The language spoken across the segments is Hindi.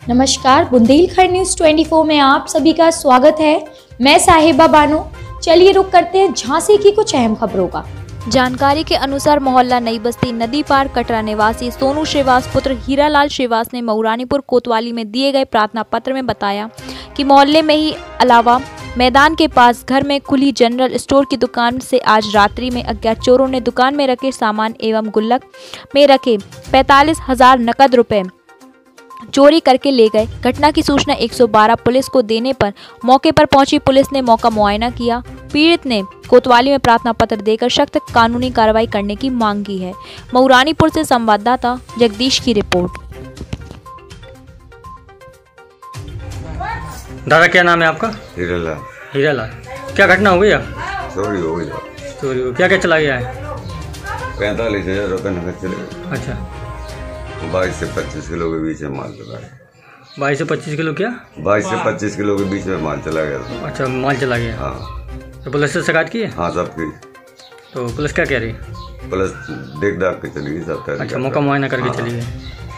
नमस्कार, बुंदेलखंड न्यूज़ 24 में आप सभी का स्वागत है। मैं साहिबा बानो। चलिए रुक करते हैं झांसी की कुछ अहम खबरों का। जानकारी के अनुसार मोहल्ला नई बस्ती नदी पार कटरा निवासी सोनू श्रीवास पुत्र हीरालाल श्रीवास ने मऊरानीपुर कोतवाली में दिए गए प्रार्थना पत्र में बताया कि मोहल्ले में ही अलावा मैदान के पास घर में खुली जनरल स्टोर की दुकान से आज रात्रि में अज्ञात चोरों ने दुकान में रखे सामान एवं गुल्लक में रखे 45,000 नकद रुपए चोरी करके ले गए। घटना की सूचना 112 पुलिस को देने पर मौके पर पहुंची पुलिस ने मौका मुआयना किया। पीड़ित ने कोतवाली में प्रार्थना पत्र देकर सख्त कानूनी कार्रवाई करने की मांग की है। मऊरानीपुर से संवाददाता जगदीश की रिपोर्ट। दादा क्या नाम है आपका? हीरालाल। हीरालाल, क्या घटना हो गई? चोरी हो गई। चोरी हो, क्या क्या चला गया है? 45,000 रुपये नकद चले गए। अच्छा, 22 से 25 किलो के बीच में माल चला गया। 22 से 25 किलो क्या? 22 से 25 किलो के बीच में माल चला गया था। अच्छा, माल चला गया। हाँ। तो पुलिस से शिकायत की है? हाँ, सब की। तो पुलिस क्या कह रही? पुलिस देख दाख के चली गई सब। अच्छा, मौका मुआयना करके चली गई।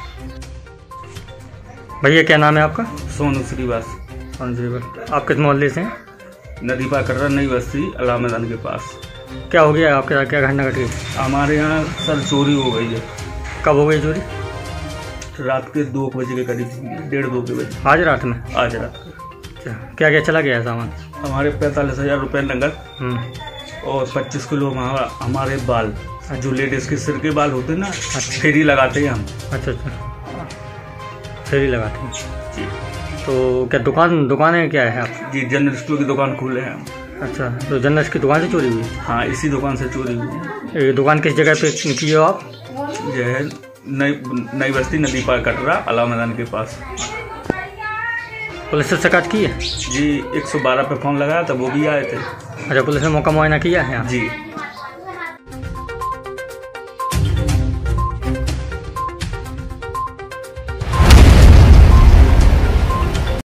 भैया क्या नाम है आपका? सोनू श्रीवास। सोनू श्रीवास। आप किस मोहल्ले से हैं? नदी पार कटरा नई बस्ती अला मैदान के पास। क्या हो गया आपके साथ? क्या घटना घट गई? हमारे यहाँ सर चोरी हो गई है। कब हो गई चोरी? रात के 2 बजे के करीब, 1:30-2 के बजे। आज रात में? आज रात को। अच्छा, क्या क्या चला गया है सामान? हमारे 45,000 रुपये नगद और 25 किलो हमारे बाल, जो लेडीज़ के सिर के बाल होते हैं ना, फेरी लगाते हैं हम। अच्छा अच्छा, फेरी लगाते हैं जी। तो क्या दुकानें क्या है आप? जी, जनरल स्टोर की दुकान खोले हैं हम। अच्छा, तो जनरल की दुकान से चोरी हुई? हाँ, इसी दुकान से चोरी हुई। ये दुकान किस जगह पे की हो आप? जो है नई बस्ती नदी पार कटरा अला मैदान के पास। पुलिस से शिकायत की है? जी, 112 पे फोन लगाया था, वो भी आए थे। अच्छा, पुलिस ने मौका मुआयना किया है यहाँ? जी।